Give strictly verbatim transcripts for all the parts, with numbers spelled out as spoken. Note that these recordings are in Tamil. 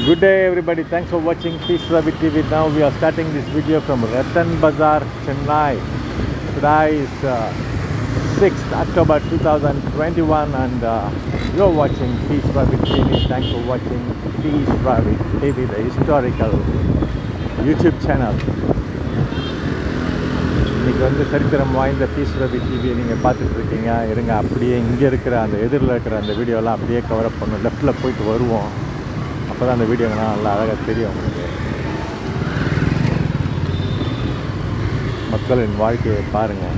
Good day everybody, thanks for watching Peace Rabbit T V. Now we are starting this video from Ratan Bazaar, Chennai. Today is uh, sixth October two thousand twenty-one and uh, you're watching Peace Rabbit T V. Thanks for watching Peace Rabbit T V, the historical YouTube channel. இன்னைக்கு வந்து சரித்திரம் வாய்ந்த பீஸ் ரவி டிவியை நீங்கள் பார்த்துட்டு இருக்கீங்க. இருங்க அப்படியே இங்கே இருக்கிற அந்த எதிரில் இருக்கிற அந்த வீடியோலாம் அப்படியே கவர் அப் பண்ணணும். லெஃப்ட்டில் போயிட்டு வருவோம், அப்போ தான் அந்த வீடியோங்கள்லாம் நல்லா அழகாக தெரியும் உங்களுக்கு. மக்களின் வாழ்க்கையை பாருங்கள்.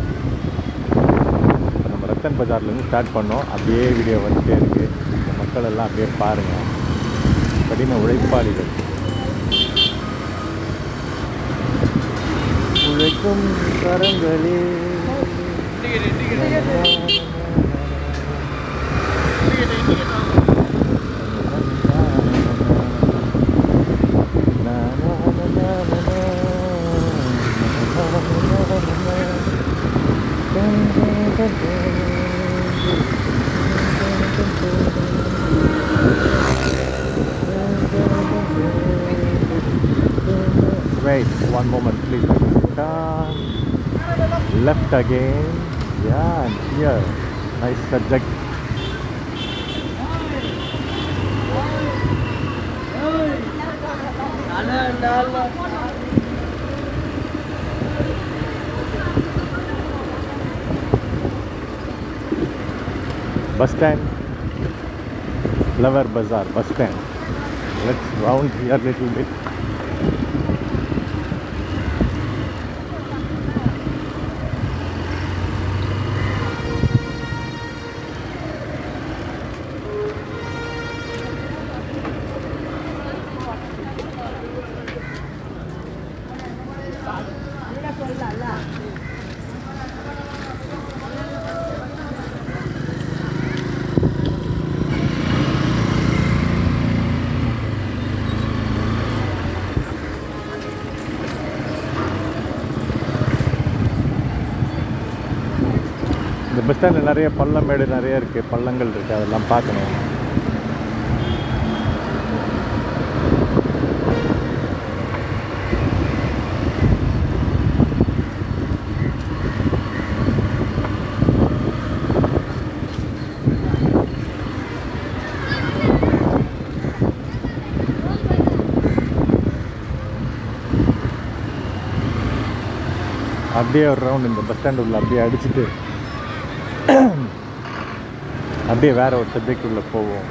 இப்போ நம்ம ரத்தன் பஜார்லேருந்து ஸ்டார்ட் பண்ணோம், அப்படியே வீடியோ வந்துகிட்டே இருக்குது. இந்த மக்கள் எல்லாம் அப்படியே பாருங்கள், கடின உழைப்பாளிகள், உழைக்கும் கரங்களே. Wait one moment please. Turn left again. Yeah, and here nice subject. Bus stand, Flower Bazaar bus stand. Let's round here a little bit. இந்த பஸ் ஸ்டாண்டில் நிறைய பள்ளம் மேடு நிறைய இருக்குது, பள்ளங்கள் இருக்குது, அதெல்லாம் பார்க்கணும். அப்படியே ஒரு ரவுண்ட் இந்த பஸ் ஸ்டாண்டு உள்ள அப்படியே அடிச்சுட்டு அப்படியே வேற ஒரு சப்ஜெக்ட் உள்ள போவோம்.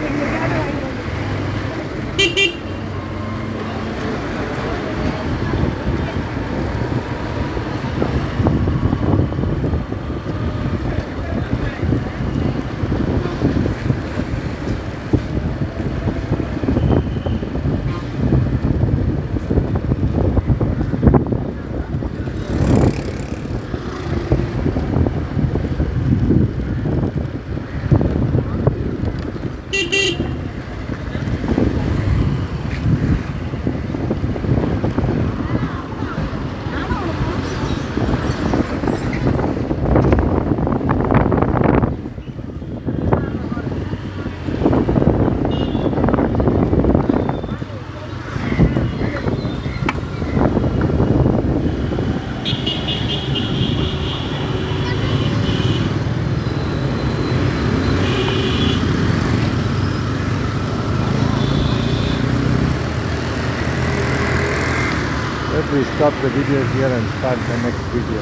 Let me stop the video here and start the next video.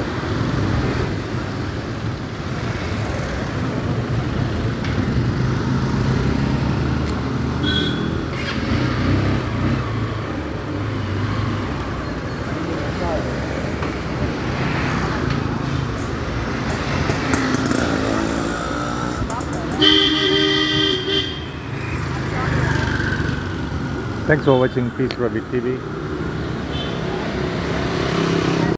Thanks for watching Peace Rabbit T V.